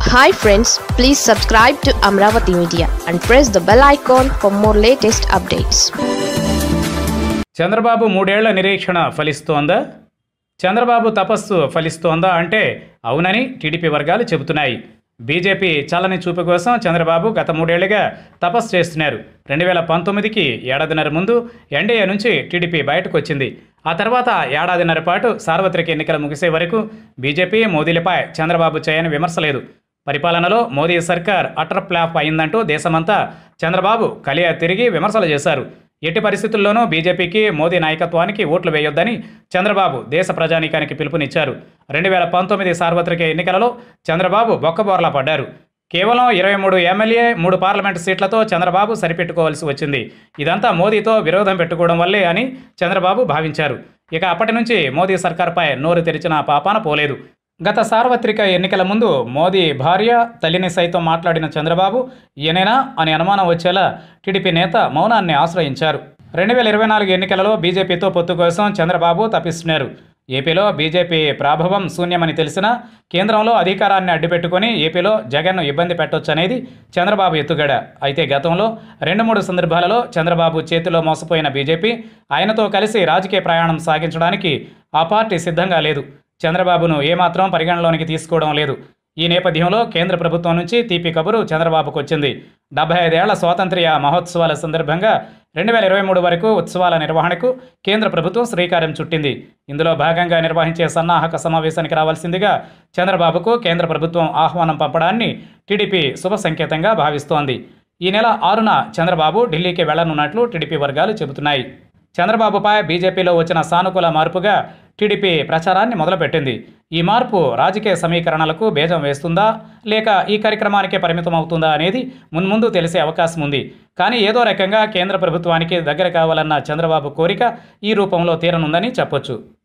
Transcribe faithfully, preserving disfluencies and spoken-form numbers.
Hi friends, please subscribe to Amaravathi Media and press the bell icon for more latest updates. Chandrababu మూడేళ్ల నిరీక్షణ ఫలిస్తోందా? చంద్రబాబు తపస్సు ఫలిస్తోందా అంటే అవునని TDP వర్గాలు చెబుతున్నాయి. బీజేపీ చల్లని చూపు కోసం చంద్రబాబు గత మూడేళ్లుగా తపస్సు చేస్తున్నారు. రెండు వేల పంతొమ్మిదికి ఏడాదిన్నర ముందు ఎన్డీఏ నుంచి టీడీపీ బయటకు వచ్చింది. ఆ తర్వాత ఏడాదిన్నర పాటు సార్వత్రిక ఎన్నికలు ముగిసే వరకు బీజేపీ మోదీలపై చంద్రబాబు చేయని విమర్శ లేదు. పరిపాలనలో మోదీ సర్కార్ అటర్ ఫ్లాప్ అయిందంటూ దేశమంతా చంద్రబాబు కలియ తిరిగి విమర్శలు చేశారు. ఎట్టి పరిస్థితుల్లోనూ బీజేపీకి మోదీ నాయకత్వానికి ఓట్లు వేయొద్దని చంద్రబాబు దేశ ప్రజానీకానికి పిలుపునిచ్చారు. రెండు వేల పంతొమ్మిది సార్వత్రిక ఎన్నికలలో చంద్రబాబు బొక్కబోర్లా పడ్డారు. కేవలం ఇరవై మూడు ఎమ్మెల్యే మూడు పార్లమెంటు సీట్లతో చంద్రబాబు సరిపెట్టుకోవాల్సి వచ్చింది. ఇదంతా మోదీతో విరోధం పెట్టుకోవడం వల్లే అని చంద్రబాబు భావించారు. ఇక అప్పటి నుంచి మోదీ సర్కార్పై నోరు తెరిచిన పాపాన పోలేదు. గత సార్వత్రిక ఎన్నికల ముందు మోదీ భార్య తల్లిని సైతం మాట్లాడిన చంద్రబాబు ఈయనేనా అని అనుమానం వచ్చేలా టీడీపీ నేత మౌనాన్ని ఆశ్రయించారు. రెండు వేల ఇరవై నాలుగు ఎన్నికలలో బీజేపీతో పొత్తు కోసం చంద్రబాబు తప్పిస్తున్నారు. ఏపీలో బీజేపీ ప్రాభవం శూన్యమని తెలిసినా కేంద్రంలో అధికారాన్ని అడ్డుపెట్టుకుని ఏపీలో జగన్ను ఇబ్బంది పెట్టొచ్చనేది చంద్రబాబు ఎత్తుగడ. అయితే గతంలో రెండు మూడు సందర్భాలలో చంద్రబాబు చేతిలో మోసపోయిన బీజేపీ ఆయనతో కలిసి రాజకీయ ప్రయాణం సాగించడానికి ఆ పార్టీ సిద్ధంగా లేదు. చంద్రబాబును ఏమాత్రం పరిగణలోనికి తీసుకోవడం లేదు. ఈ నేపథ్యంలో కేంద్ర ప్రభుత్వం నుంచి తీపి కబురు చంద్రబాబుకు వచ్చింది. డెబ్బై ఐదేళ్ల స్వాతంత్ర్య మహోత్సవాల సందర్భంగా రెండు వేల ఇరవై మూడు వరకు ఉత్సవాల నిర్వహణకు కేంద్ర ప్రభుత్వం శ్రీకారం చుట్టింది. ఇందులో భాగంగా నిర్వహించే సన్నాహక సమావేశానికి రావాల్సిందిగా చంద్రబాబుకు కేంద్ర ప్రభుత్వం ఆహ్వానం పంపడాన్ని టీడీపీ శుభ సంకేతంగా భావిస్తోంది. ఈ నెల ఆరున చంద్రబాబు ఢిల్లీకి వెళ్లనున్నట్లు టీడీపీ వర్గాలు చెబుతున్నాయి. చంద్రబాబుపై బీజేపీలో వచ్చిన సానుకూల మార్పుగా టీడీపీ ప్రచారాన్ని మొదలుపెట్టింది. ఈ మార్పు రాజకీయ సమీకరణలకు బేజం వేస్తుందా లేక ఈ కార్యక్రమానికే పరిమితం అవుతుందా అనేది మున్ముందు తెలిసే అవకాశం ఉంది. కానీ ఏదో రకంగా కేంద్ర ప్రభుత్వానికి దగ్గర కావాలన్న చంద్రబాబు కోరిక ఈ రూపంలో తీరనుందని చెప్పొచ్చు.